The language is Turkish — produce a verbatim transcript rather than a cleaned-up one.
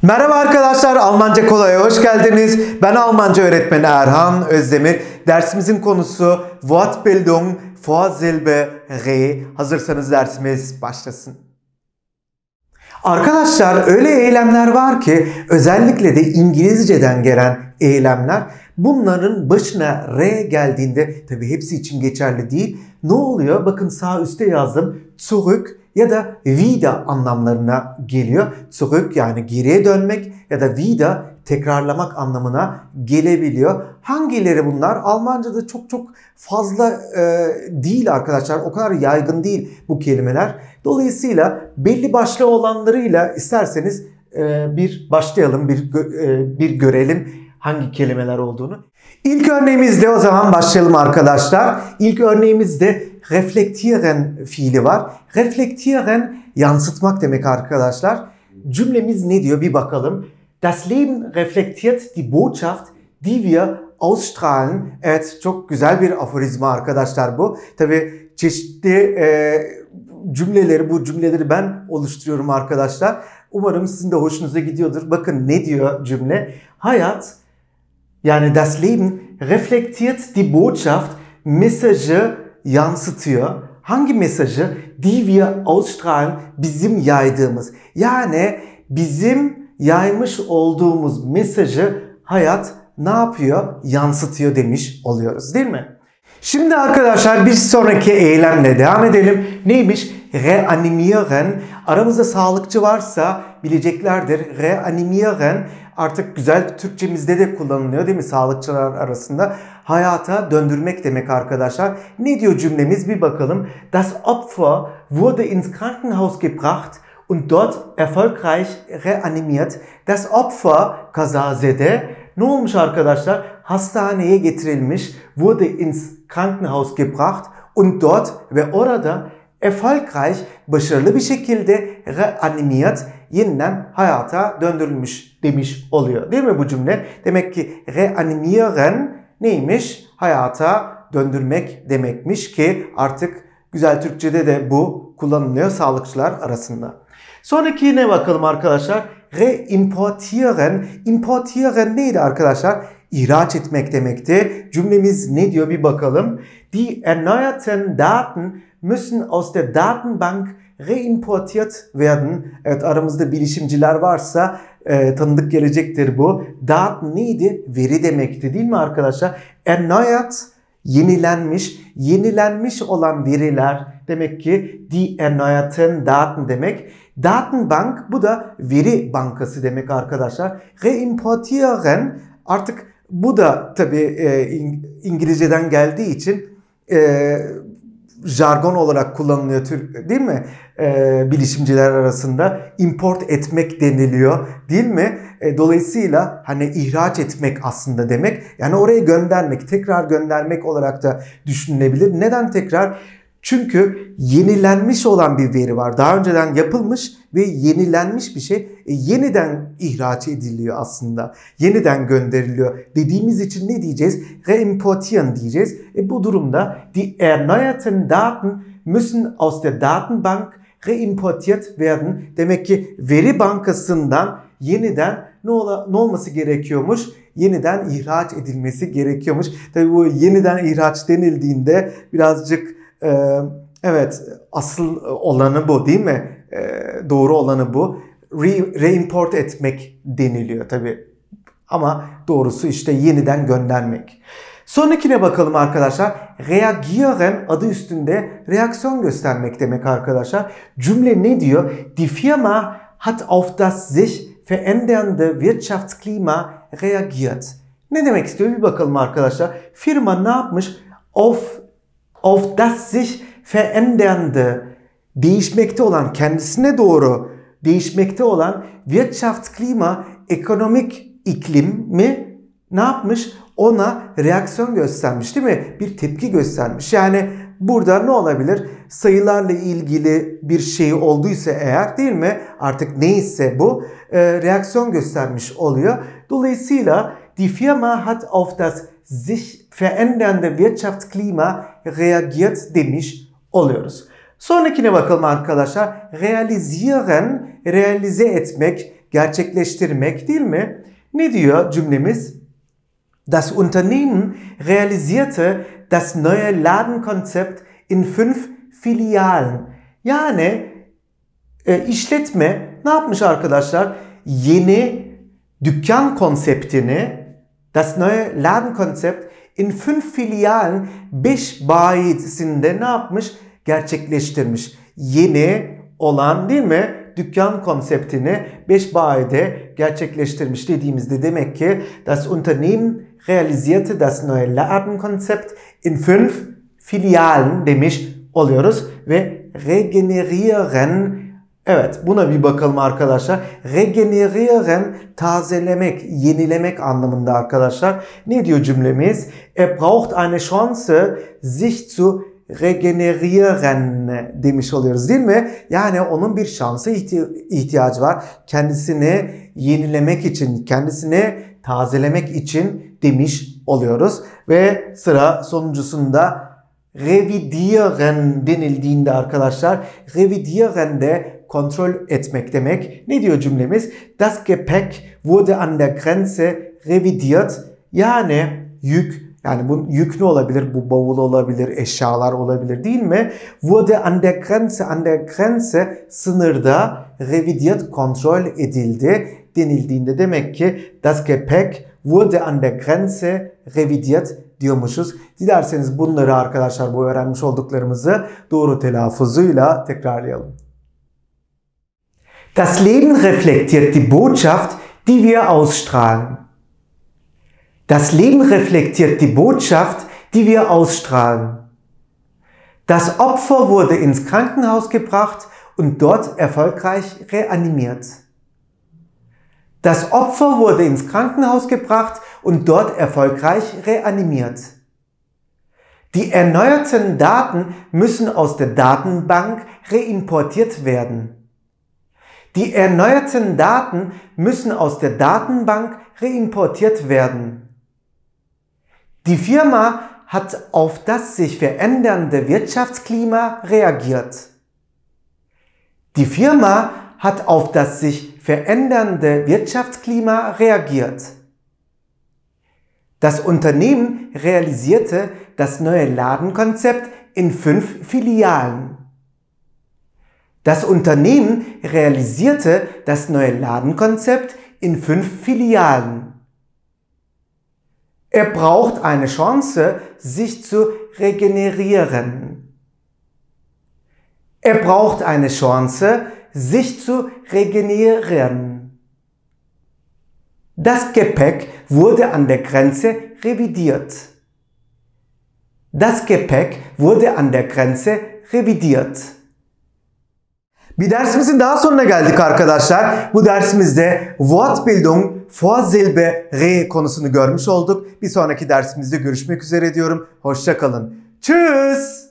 Merhaba arkadaşlar, Almanca Kolay'a hoş geldiniz. Ben Almanca öğretmeni Erhan Özdemir. Dersimizin konusu Wortbildung, Vorsilbe, Re. Hazırsanız dersimiz başlasın. Arkadaşlar öyle eylemler var ki özellikle de İngilizceden gelen eylemler, bunların başına re geldiğinde, tabi hepsi için geçerli değil, ne oluyor? Bakın sağ üstte yazdım. Zurück ya da wieder anlamlarına geliyor. Zurück yani geriye dönmek ya da wieder tekrarlamak anlamına gelebiliyor. Hangileri bunlar? Almanca'da çok çok fazla e, değil arkadaşlar. O kadar yaygın değil bu kelimeler. Dolayısıyla belli başlı olanlarıyla isterseniz e, bir başlayalım, bir, e, bir görelim hangi kelimeler olduğunu. İlk örneğimizde o zaman başlayalım arkadaşlar. İlk örneğimizde reflektieren fiili var. Reflektieren yansıtmak demek arkadaşlar. Cümlemiz ne diyor bir bakalım. Das Leben reflektiert die Botschaft, die wir ausstrahlen. Evet, çok güzel bir aforizma arkadaşlar bu. Tabi çeşitli e, cümleleri, bu cümleleri ben oluşturuyorum arkadaşlar. Umarım sizin de hoşunuza gidiyordur. Bakın ne diyor cümle. Hayat, yani das Leben reflektiert die Botschaft, mesajı yansıtıyor. Hangi mesajı? Die wir ausstrahlen, bizim yaydığımız. Yani bizim yaymış olduğumuz mesajı hayat ne yapıyor? Yansıtıyor demiş oluyoruz, değil mi? Şimdi arkadaşlar bir sonraki eylemle devam edelim. Neymiş? Reanimieren. Aramızda sağlıkçı varsa bileceklerdir. Reanimieren artık güzel Türkçemizde de kullanılıyor, değil mi? Sağlıkçılar arasında. Hayata döndürmek demek arkadaşlar. Ne diyor cümlemiz? Bir bakalım. Das Opfer wurde ins Krankenhaus gebracht und dort erfolgreich reanimiert. Das Opfer, kazazede, ne olmuş arkadaşlar? Hastaneye getirilmiş. Wurde ins Krankenhaus gebracht und dort ve orada erfolgreich, başarılı bir şekilde reanimiert, yeniden hayata döndürülmüş demiş oluyor. Değil mi bu cümle? Demek ki reanimieren neymiş? Hayata döndürmek demekmiş ki artık güzel Türkçe'de de bu kullanılıyor sağlıkçılar arasında. Sonrakine bakalım arkadaşlar. Reimportieren. Importieren neydi arkadaşlar? İhraç etmek demekti. Cümlemiz ne diyor bir bakalım. Die erneuerten Daten müssen aus der Datenbank reimportiert werden. Evet, aramızda bilişimciler varsa e, tanıdık gelecektir bu. Daten neydi? Veri demekti, değil mi arkadaşlar? Erneuert, yenilenmiş. Yenilenmiş olan veriler demek ki die erneuerten Daten demek. Datenbank, bu da veri bankası demek arkadaşlar. Reimportieren artık bu da tabii e, İngilizceden geldiği için e, jargon olarak kullanılıyor, değil mi? E, bilişimciler arasında import etmek deniliyor, değil mi? E, dolayısıyla hani ihraç etmek aslında demek. Yani oraya göndermek, tekrar göndermek olarak da düşünülebilir. Neden tekrar? Çünkü yenilenmiş olan bir veri var. Daha önceden yapılmış ve yenilenmiş bir şey e, yeniden ihraç ediliyor aslında. Yeniden gönderiliyor. Dediğimiz için ne diyeceğiz? Reimportieren diyeceğiz. E, bu durumda die erneuerten Daten müssen aus der Datenbank reimportiert werden. Demek ki veri bankasından yeniden ne, ola, ne olması gerekiyormuş? Yeniden ihraç edilmesi gerekiyormuş. Tabii bu yeniden ihraç denildiğinde birazcık Ee, evet, asıl olanı bu, değil mi? Ee, doğru olanı bu. Re, reimport etmek deniliyor tabii. Ama doğrusu işte yeniden göndermek. Sonrakine bakalım arkadaşlar. Reagieren adı üstünde reaksiyon göstermek demek arkadaşlar. Cümle ne diyor? Die Firma hat auf das sich verändernde Wirtschaftsklima reagiert. Ne demek istiyor? Bir bakalım arkadaşlar. Firma ne yapmış? Auf Auf das sich verändernde, değişmekte olan, kendisine doğru değişmekte olan Wirtschaftsklima, ekonomik iklim mi ne yapmış? Ona reaksiyon göstermiş, değil mi? Bir tepki göstermiş. Yani burada ne olabilir? Sayılarla ilgili bir şey olduysa eğer, değil mi? Artık neyse bu e, reaksiyon göstermiş oluyor. Dolayısıyla die Firma hat auf das sich verändernde Wirtschaftsklima reagiert demiş oluyoruz. Sonrakine bakalım arkadaşlar. Realisieren, realize etmek, gerçekleştirmek değil mi? Ne diyor cümlemiz? Das Unternehmen realisierte das neue Ladenkonzept in fünf Filialen. Yani e, işletme ne yapmış arkadaşlar? Yeni dükkan konseptini, das neue Ladenkonzept in fünf Filialen, beş bayisinde ne yapmış? Gerçekleştirmiş. Yeni olan değil mi? Dükkan konseptini beş bayide gerçekleştirmiş dediğimizde demek ki das Unternehmen realisierte das neue Ladenkonzept in fünf Filialen demiş oluyoruz ve regenerieren, evet buna bir bakalım arkadaşlar. Regenerieren tazelemek, yenilemek anlamında arkadaşlar. Ne diyor cümlemiz? Er braucht eine Chance sich zu regenerieren demiş oluyoruz değil mi? Yani onun bir şansa ihti- ihtiyacı var. Kendisini yenilemek için, kendisini tazelemek için demiş oluyoruz. Ve sıra sonuncusunda revidieren denildiğinde arkadaşlar, revidieren de kontrol etmek demek. Ne diyor cümlemiz? Das Gepäck wurde an der Grenze revidiert. Yani yük, yani bu yük ne olabilir? Bu bavul olabilir, eşyalar olabilir değil mi? Wurde an der Grenze, an der Grenze sınırda revidiert, kontrol edildi denildiğinde demek ki das Gepäck wurde an der Grenze revidiert diyormuşuz. Dilerseniz bunları arkadaşlar bu öğrenmiş olduklarımızı doğru telaffuzuyla tekrarlayalım. Das Leben reflektiert die Botschaft, die wir ausstrahlen. Das Leben reflektiert die Botschaft, die wir ausstrahlen. Das Opfer wurde ins Krankenhaus gebracht und dort erfolgreich reanimiert. Das Opfer wurde ins Krankenhaus gebracht und dort erfolgreich reanimiert. Die erneuerten Daten müssen aus der Datenbank reimportiert werden. Die erneuerten Daten müssen aus der Datenbank reimportiert werden. Die Firma hat auf das sich verändernde Wirtschaftsklima reagiert. Die Firma hat auf das sich verändernde Wirtschaftsklima reagiert. Das Unternehmen realisierte das neue Ladenkonzept in fünf Filialen. Das Unternehmen realisierte das neue Ladenkonzept in fünf Filialen. Er braucht eine Chance, sich zu regenerieren. Er braucht eine Chance, sich zu regenerieren. Das Gepäck wurde an der Grenze revidiert. Das Gepäck wurde an der Grenze revidiert. Bir dersimizin daha sonuna geldik arkadaşlar. Bu dersimizde Wortbildung, Vorsilbe, Re konusunu görmüş olduk. Bir sonraki dersimizde görüşmek üzere diyorum. Hoşça kalın. Tschüss.